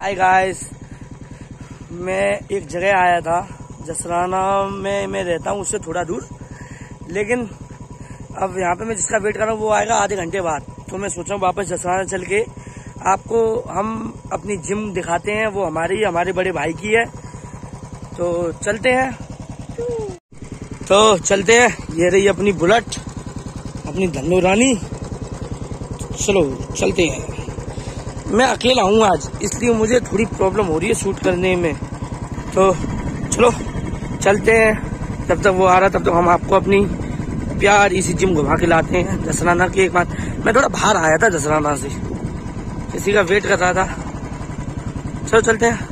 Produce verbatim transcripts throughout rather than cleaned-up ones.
Hi guys, मैं एक जगह आया था जसराना में मैं रहता हूँ उससे थोड़ा दूर, लेकिन अब यहाँ पे मैं जिसका वेट कर रहा हूँ वो आएगा आधे घंटे बाद। तो मैं सोच रहा हूँ वापस जसराना चल के आपको हम अपनी जिम दिखाते हैं। वो हमारी हमारे बड़े भाई की है, तो चलते हैं। तो चलते हैं, ये रही अपनी बुलेट, अपनी धन्नो रानी। चलो चलते हैं। मैं अकेला हूँ आज, इसलिए मुझे थोड़ी प्रॉब्लम हो रही है शूट करने में। तो चलो चलते हैं। जब तक वो आ रहा तब तक हम आपको अपनी प्यारी सी जिम घुमा के लाते हैं जसराना की। एक बात, मैं थोड़ा बाहर आया था जसराना से, किसी का वेट कर रहा था। चलो चलते हैं।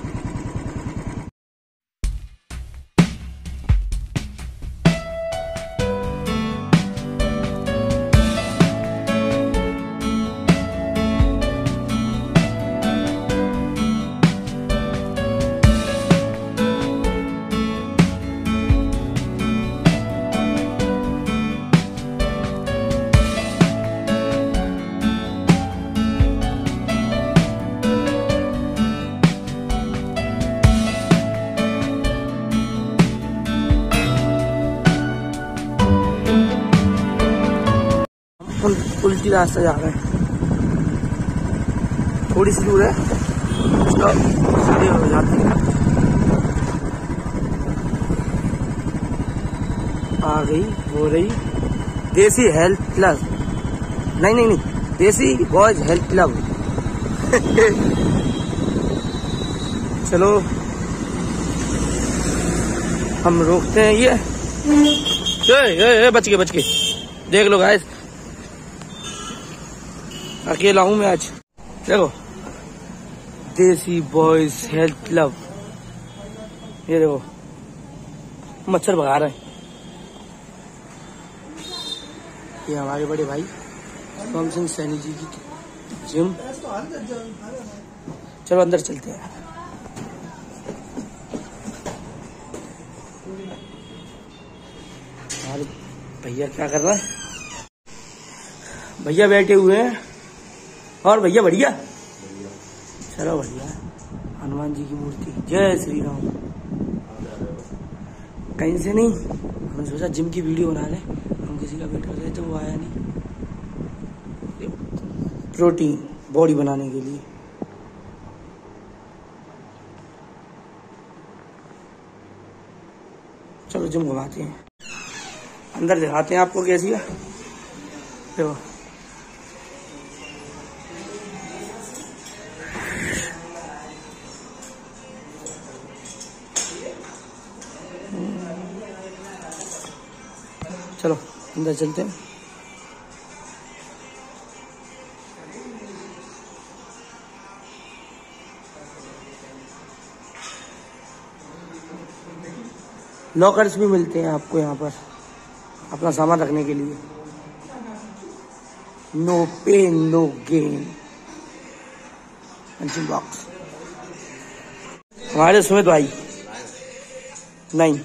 उल्टी रास्ते जा रहे हैं, थोड़ी सी दूर है, उसका सीधे हो जाते हैं। आ गई हो रही देसी हेल्थ क्लब, नहीं नहीं नहीं देसी बॉयज हेल्थ क्लब। चलो हम रोकते हैं। ये ये, ये, ये बच गए बच गए। देख लो गाइस, अकेला हूँ मैं आज। देखो, देसी बॉयज हेल्थ क्लब, ये देखो मच्छर भगा रहे हैं। ये हमारे बड़े भाई सोम सिंह सैनी जी की जिम। चलो अंदर चलते हैं। हमारे भैया क्या कर रहा है? भैया बैठे हुए हैं। और भैया बढ़िया, चलो बढ़िया। हनुमान जी की मूर्ति, जय श्री राम। कहीं से नहीं, हमने सोचा जिम की वीडियो बना ले। हम किसी का वेट कर रहे थे, वो आया नहीं। प्रोटीन बॉडी बनाने के लिए। चलो जिम घुमाते हैं, अंदर दिखाते हैं आपको कैसी है। देखो चलो अंदर चलते हैं। लॉकर्स भी मिलते हैं आपको यहाँ पर अपना सामान रखने के लिए। No pain no gain. Punching box हमारे सुमित भाई नहीं।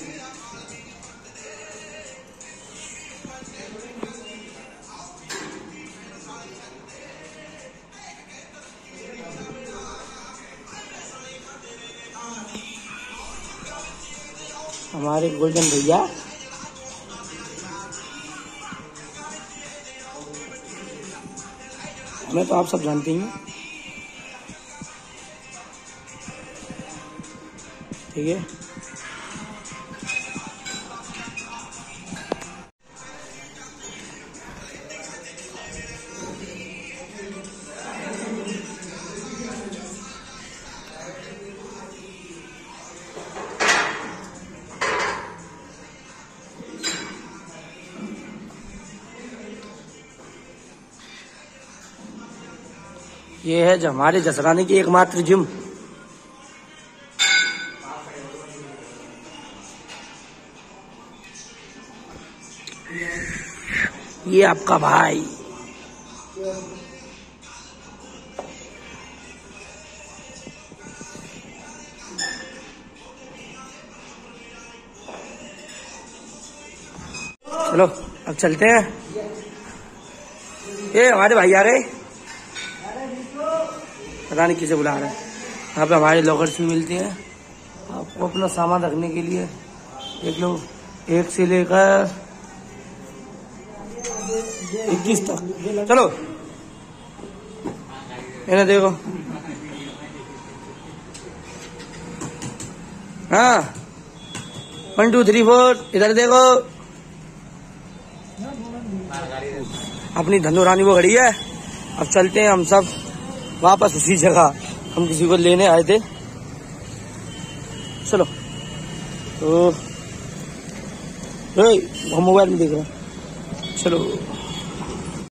हमारे गोल्डन भैया, हमें तो आप सब जानते ही हैं, ठीक है। ये है जो हमारे जसराने की एकमात्र जिम। ये आपका भाई, चलो अब चलते हैं। ये हमारे भाई आ रहे, पता नहीं किसे बुला रहे हैं। यहाँ पे हमारे लॉकर्स भी मिलती हैं आपको अपना सामान रखने के लिए। देख लो, एक से लेकर इक्कीस तक। चलो इन्हें देखो। हाँ, वन टू थ्री फोर, इधर देखो। अपनी धनु रानी वो खड़ी है। अब चलते हैं हम सब वापस उसी जगह हम किसी को लेने आए थे। चलो तो हम मोबाइल में देख रहे हैं। चलो।